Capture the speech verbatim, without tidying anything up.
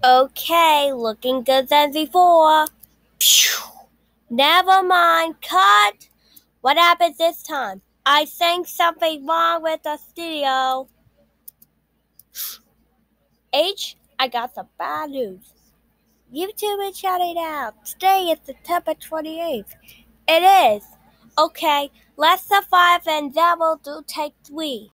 Okay, looking good than before. Phew. Never mind, cut! What happened this time? I think something wrong with the studio. H, I got some bad news. YouTube is shutting down. Today is September twenty-eighth. It is. Okay, let's survive and then we'll do take three.